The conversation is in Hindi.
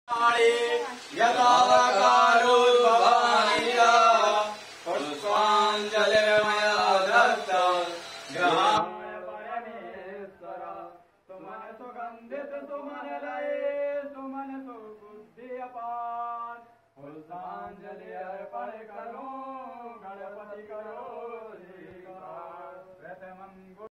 यदा कालोद्भवानिया पुष्पाञ्जलिर्मया दत्ता ग्रहाय परमेश्वर सुमन सुगंधित सुमन लये सुमन सुबुद्धि अपार पुष्पांजलि अर्पण करो गणपति करो